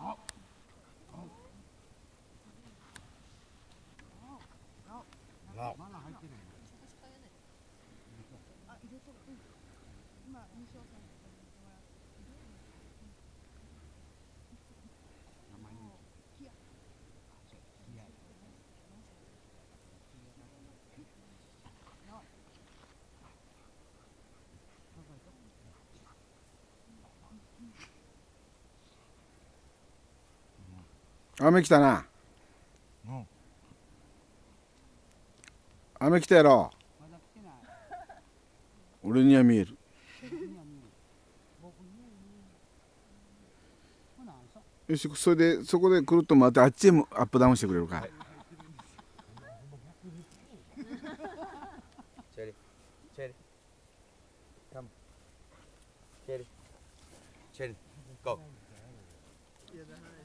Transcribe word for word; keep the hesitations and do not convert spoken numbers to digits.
雨来たな。うん、雨来たやろ。俺には見える。よし、それでそこでくるっと回ってあっちへもアップダウンしてくれるか。 チェリー、チェリー、カム、チェリー、チェリー、ゴー。